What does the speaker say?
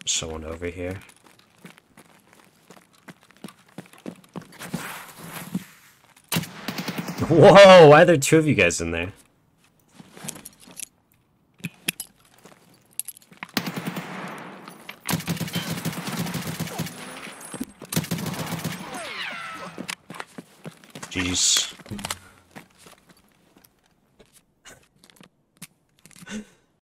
someone over here. Whoa, why are there two of you guys in there? Jeez.